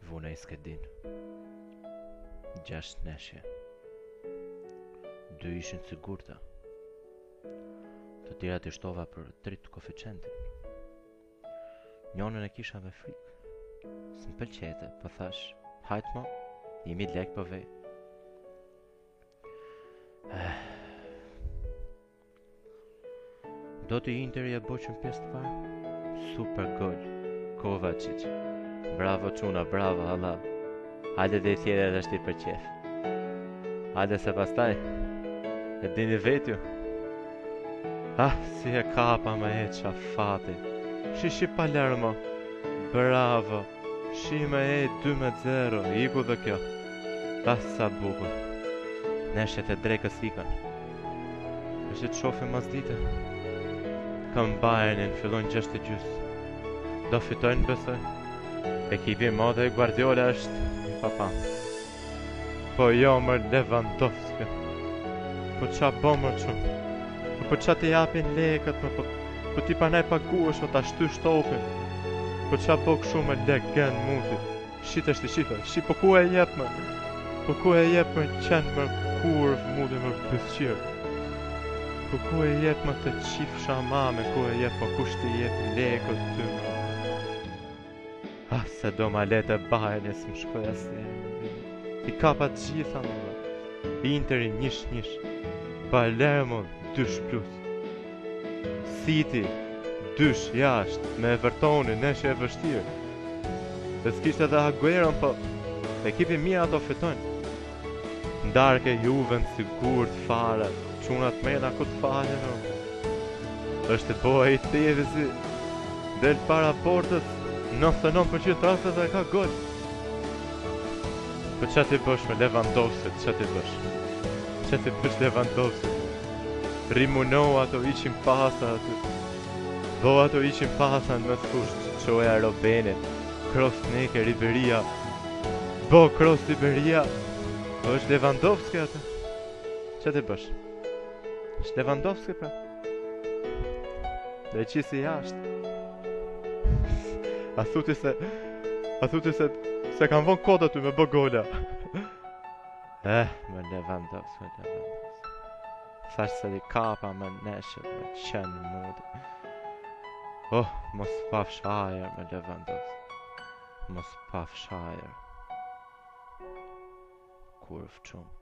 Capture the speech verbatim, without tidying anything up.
Vuna i skedin. Gjashtë neshje. Dy ishin sigurta. Të tjerat i shtova për trit koeficientin. Njonën e kisha me frikë. Së më pëlqete, po thash, hajt mo, jemi lek për vej. Eh. Do të Interi e boqën pjesë të parë? Super gol, Kovacic. Bravo çuna, bravo Allah. Hajde dhe i tjere është i për qef. Hajde se pastaj, e dini vetju. Ah, si e kapa me e qa fati. Shi shi Palermo. Bravo. Shi me e dy me zero. Iku dhe kjo. Ah, sa bukur. Neshjet e drekës ikon. është të shofim mas dite. Kam Bayernin, fillon gjashtë e gjys. Do fitojnë besoj. Ekipi modhe e Guardiola është papa. Po jo më Lewandowski. Po qa bo më qumë. Po qa t'i japin lekët më, po, po t'i panaj paguash, o t'a shty shtopin. Po qa bo këshu me legend muti. Shit është i shifa, shi po ku e jep më. Po ku e jep më qenë më kurv muti më bësqirë. Po ku e jep më të qif shamame, ku e jep, po kush t'i jep lekët ty më. Ah, se do ma lete Bayern, s'm shkoj asnjë. I kapa të gjitha më. Interi njësh njësh. Palermo dysh plus. City dysh jashtë me Evertonin, neshje e vështirë. Dhe s'kishte edhe Agueron, po ekipi mirë ato fitojnë. Ndarke Juven sigurt fare, çunat mena ku të falen. Është e boa i Tevezi, del para portës, nëntë e nëntë përqind rastet dhe ka gol. Po qa ti bësh me Lewandowski, qa ti bësh? Qa ti bësh Lewandowski? Rimuno ato iqin pasa aty. Bo ato iqin pasa në skusht, qoja Robenin, Kroos neke Riberia. Bo Kroos Riberia. Po është Lewandowski atë. Qa ti bësh? është Lewandowski pra. Dhe qisi jashtë. A thuti se... A thuti se... Se kam von koda ty me bë gola. Eh, me Lewandowski, me Lewandowski. Thash se li kapa me neshët, me qenë mudi. Oh, mos paf shajer me Lewandowski. Mos paf shajer. Kurv qumë.